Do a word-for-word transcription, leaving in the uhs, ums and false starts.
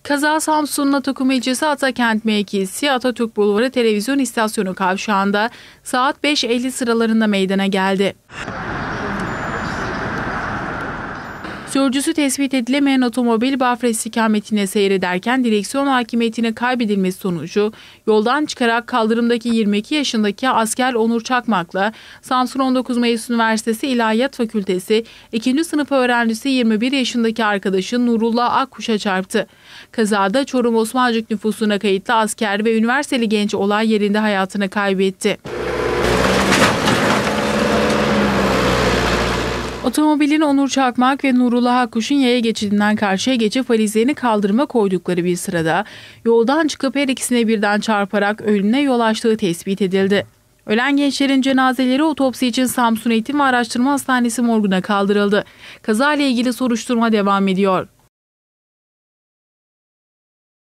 Kaza Samsun'un Atakum ilçesi Atakent mevkisi Atatürk Bulvarı Televizyon İstasyonu kavşağında saat beş elli sıralarında meydana geldi. Sürücüsü tespit edilemeyen otomobil Bafra istikametine seyrederken direksiyon hakimiyetini kaybedilmesi sonucu yoldan çıkarak kaldırımdaki yirmi iki yaşındaki asker Onur Çakmak'la Samsun on dokuz Mayıs Üniversitesi İlahiyat Fakültesi ikinci sınıf öğrencisi yirmi bir yaşındaki arkadaşı Nurullah Akkuş'a çarptı. Kazada Çorum Osmancık nüfusuna kayıtlı asker ve üniversiteli genç olay yerinde hayatını kaybetti. Otomobilin Onur Çakmak ve Nurullah Akkuş'un yaya geçidinden karşıya geçip valizlerini kaldırıma koydukları bir sırada yoldan çıkıp her ikisine birden çarparak ölümüne yol açtığı tespit edildi. Ölen gençlerin cenazeleri otopsi için Samsun Eğitim ve Araştırma Hastanesi morguna kaldırıldı. Kazayla ilgili soruşturma devam ediyor.